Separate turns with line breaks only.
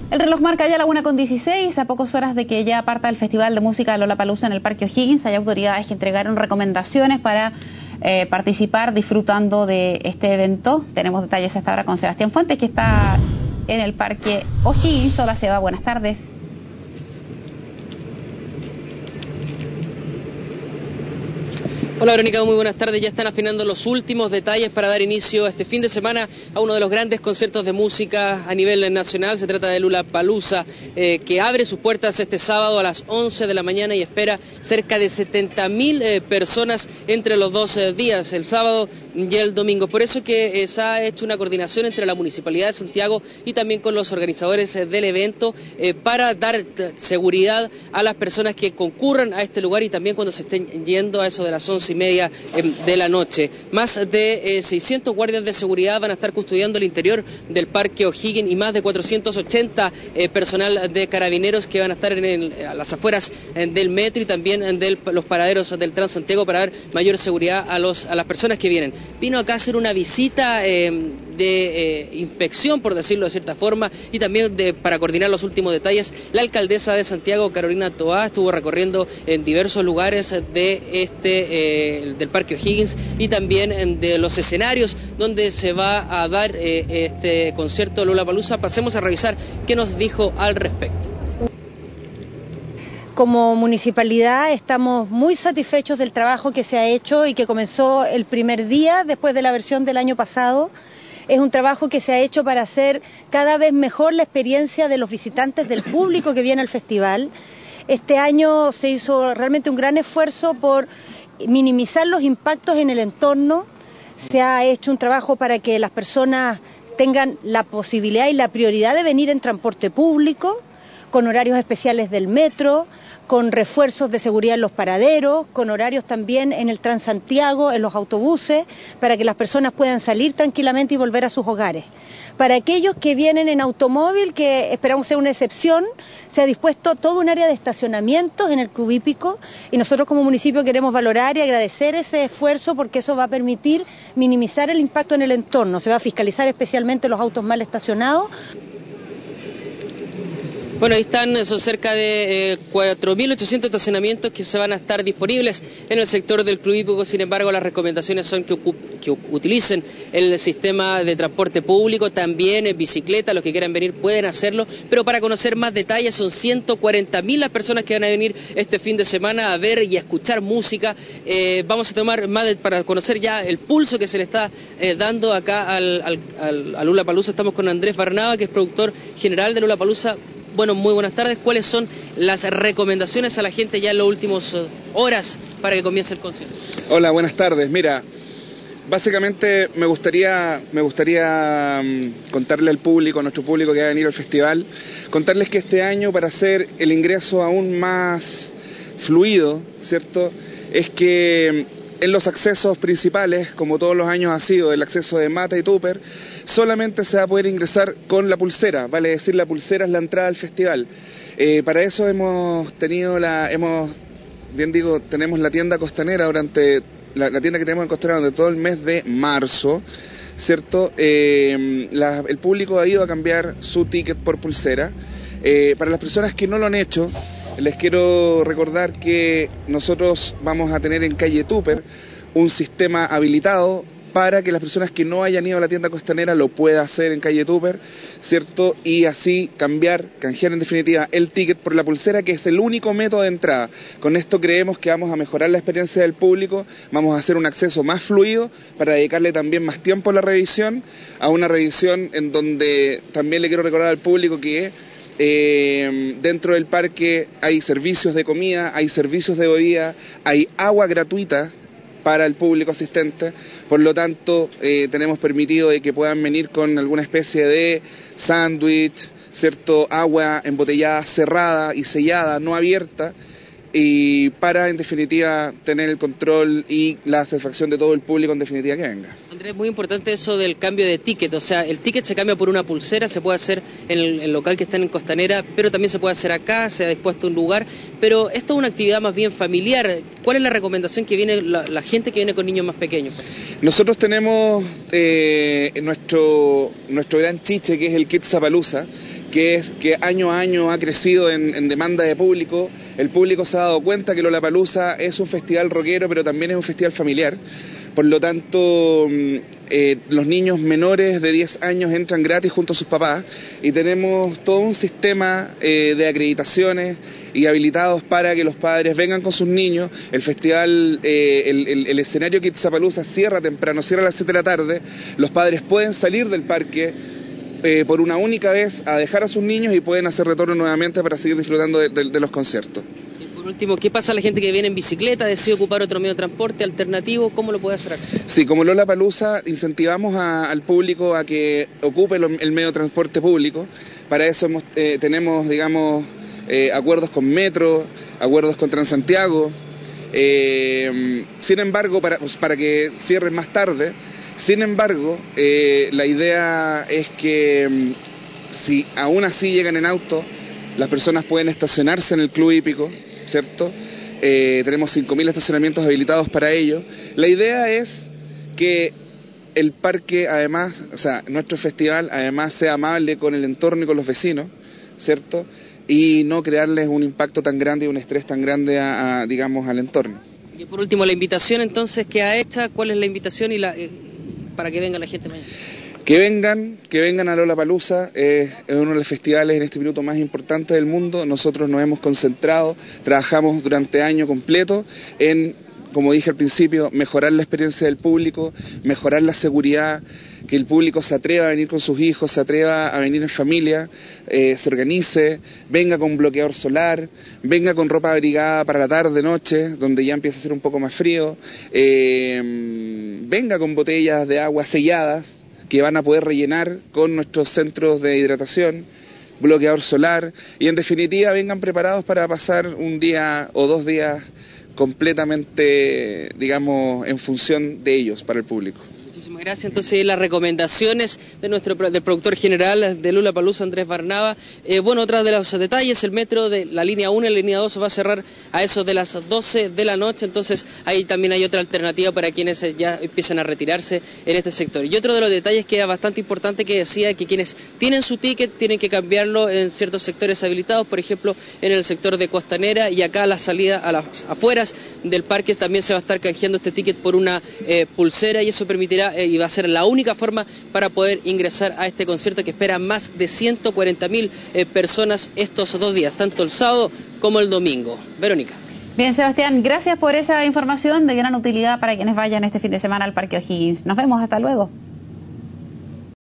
El reloj marca ya la 1:16, a pocas horas de que ya parta el Festival de Música Lollapalooza en el Parque O'Higgins. Hay autoridades que entregaron recomendaciones para participar disfrutando de este evento. Tenemos detalles hasta ahora con Sebastián Fuentes, que está en el Parque O'Higgins. Hola Seba, buenas tardes.
Hola Verónica, muy buenas tardes. Ya están afinando los últimos detalles para dar inicio este fin de semana a uno de los grandes conciertos de música a nivel nacional. Se trata de Lollapalooza, que abre sus puertas este sábado a las 11 de la mañana y espera cerca de 70.000 personas entre los dos días, el sábado y el domingo. Por eso que se ha hecho una coordinación entre la Municipalidad de Santiago y también con los organizadores del evento para dar seguridad a las personas que concurran a este lugar y también cuando se estén yendo a eso de las 11:30 de la noche. Más de 600 guardias de seguridad van a estar custodiando el interior del Parque O'Higgins y más de 480 personal de carabineros que van a estar a las afueras del metro y también de los paraderos del Transantiago para dar mayor seguridad a las personas que vienen. Vino acá a hacer una visita de inspección, por decirlo de cierta forma, y también para coordinar los últimos detalles. La alcaldesa de Santiago, Carolina Toá, estuvo recorriendo en diversos lugares del Parque O'Higgins y también de los escenarios donde se va a dar este concierto Lollapalooza. Pasemos a revisar qué nos dijo al respecto.
Como municipalidad estamos muy satisfechos del trabajo que se ha hecho y que comenzó el primer día después de la versión del año pasado. Es un trabajo que se ha hecho para hacer cada vez mejor la experiencia de los visitantes, del público que viene al festival. Este año se hizo realmente un gran esfuerzo por minimizar los impactos en el entorno. Se ha hecho un trabajo para que las personas tengan la posibilidad y la prioridad de venir en transporte público, con horarios especiales del metro, con refuerzos de seguridad en los paraderos, con horarios también en el Transantiago, en los autobuses, para que las personas puedan salir tranquilamente y volver a sus hogares. Para aquellos que vienen en automóvil, que esperamos sea una excepción, se ha dispuesto todo un área de estacionamientos en el Club Hípico y nosotros como municipio queremos valorar y agradecer ese esfuerzo porque eso va a permitir minimizar el impacto en el entorno. Se va a fiscalizar especialmente los autos mal estacionados.
Bueno, ahí están, son cerca de 4.800 estacionamientos que se van a estar disponibles en el sector del Club Hípico. Sin embargo, las recomendaciones son que utilicen el sistema de transporte público, también en bicicleta. Los que quieran venir pueden hacerlo, pero para conocer más detalles son 140.000 las personas que van a venir este fin de semana a ver y a escuchar música. Vamos a tomar más para conocer ya el pulso que se le está dando acá a Lollapalooza. Estamos con Andrés Barnaba, que es productor general de Lollapalooza. Bueno, muy buenas tardes. ¿Cuáles son las recomendaciones a la gente ya en las últimas horas para que comience el concierto?
Hola, buenas tardes. Mira, básicamente me gustaría contarle al público, a nuestro público que va a venir al festival, contarles que este año, para hacer el ingreso aún más fluido, ¿cierto?, es que en los accesos principales, como todos los años ha sido el acceso de Mata y Tupper, solamente se va a poder ingresar con la pulsera, vale decir, la pulsera es la entrada al festival. Para eso tenemos la tienda costanera durante, la tienda que tenemos en Costanera durante todo el mes de marzo, ¿cierto? El público ha ido a cambiar su ticket por pulsera. Para las personas que no lo han hecho, les quiero recordar que nosotros vamos a tener en calle Tupper un sistema habilitado para que las personas que no hayan ido a la tienda costanera lo puedan hacer en calle Tupper, ¿cierto? Y así canjear en definitiva el ticket por la pulsera, que es el único método de entrada. Con esto creemos que vamos a mejorar la experiencia del público, vamos a hacer un acceso más fluido para dedicarle también más tiempo a la revisión, a una revisión en donde también le quiero recordar al público que dentro del parque hay servicios de comida, hay servicios de bebida, hay agua gratuita para el público asistente. Por lo tanto, tenemos permitido de que puedan venir con alguna especie de sándwich, ¿cierto?, agua embotellada, cerrada y sellada, no abierta, y para, en definitiva, tener el control y la satisfacción de todo el público, en definitiva, que venga.
Andrés, muy importante eso del cambio de ticket, o sea, el ticket se cambia por una pulsera, se puede hacer en el local que está en Costanera, pero también se puede hacer acá, se ha dispuesto un lugar, pero esto es una actividad más bien familiar. ¿Cuál es la recomendación que viene la gente que viene con niños más pequeños?
Nosotros tenemos nuestro gran chiche, que es el Kidzapalooza, que es que año a año ha crecido en demanda de público. El público se ha dado cuenta que Lollapalooza es un festival rockero, pero también es un festival familiar. Por lo tanto, los niños menores de 10 años entran gratis junto a sus papás y tenemos todo un sistema de acreditaciones y habilitados para que los padres vengan con sus niños. El festival, el escenario Kidzapalooza cierra temprano, cierra a las 7 de la tarde. Los padres pueden salir del parque por una única vez a dejar a sus niños y pueden hacer retorno nuevamente para seguir disfrutando de los conciertos.
Por último, ¿qué pasa a la gente que viene en bicicleta, decide ocupar otro medio de transporte alternativo? ¿Cómo lo puede hacer acá?
Sí, como Lollapalooza incentivamos al público a que ocupe el medio de transporte público. Para eso tenemos, digamos, acuerdos con Metro, acuerdos con Transantiago. Sin embargo, para que cierren más tarde, la idea es que si aún así llegan en auto, las personas pueden estacionarse en el club hípico, ¿cierto? Tenemos 5.000 estacionamientos habilitados para ello. La idea es que el parque, además, o sea, nuestro festival, además, sea amable con el entorno y con los vecinos, ¿cierto? Y no crearles un impacto tan grande y un estrés tan grande digamos, al entorno.
Y por último, la invitación entonces que ha hecha, ¿cuál es la invitación para que venga la gente mañana?
Que vengan a Lollapalooza, es uno de los festivales en este minuto más importantes del mundo. Nosotros nos hemos concentrado, trabajamos durante año completo en, como dije al principio, mejorar la experiencia del público, mejorar la seguridad, que el público se atreva a venir con sus hijos, se atreva a venir en familia, se organice, venga con bloqueador solar, venga con ropa abrigada para la tarde, noche, donde ya empieza a ser un poco más frío, venga con botellas de agua selladas, que van a poder rellenar con nuestros centros de hidratación, bloqueador solar, y en definitiva vengan preparados para pasar un día o 2 días completamente, digamos, en función de ellos, para el público.
Muchísimas gracias. Entonces, las recomendaciones del productor general de Lollapalooza, Andrés Barnaba. Bueno, otro de los detalles, el metro de la línea 1 y la línea 2 va a cerrar a eso de las 12 de la noche, entonces ahí también hay otra alternativa para quienes ya empiezan a retirarse en este sector. Y otro de los detalles que era bastante importante, que decía que quienes tienen su ticket tienen que cambiarlo en ciertos sectores habilitados, por ejemplo, en el sector de Costanera, y acá a la salida, a las afueras del parque, también se va a estar canjeando este ticket por una pulsera, y eso permitirá y va a ser la única forma para poder ingresar a este concierto que espera más de 140.000 personas estos 2 días, tanto el sábado como el domingo. Verónica.
Bien, Sebastián, gracias por esa información de gran utilidad para quienes vayan este fin de semana al Parque O'Higgins. Nos vemos, hasta luego.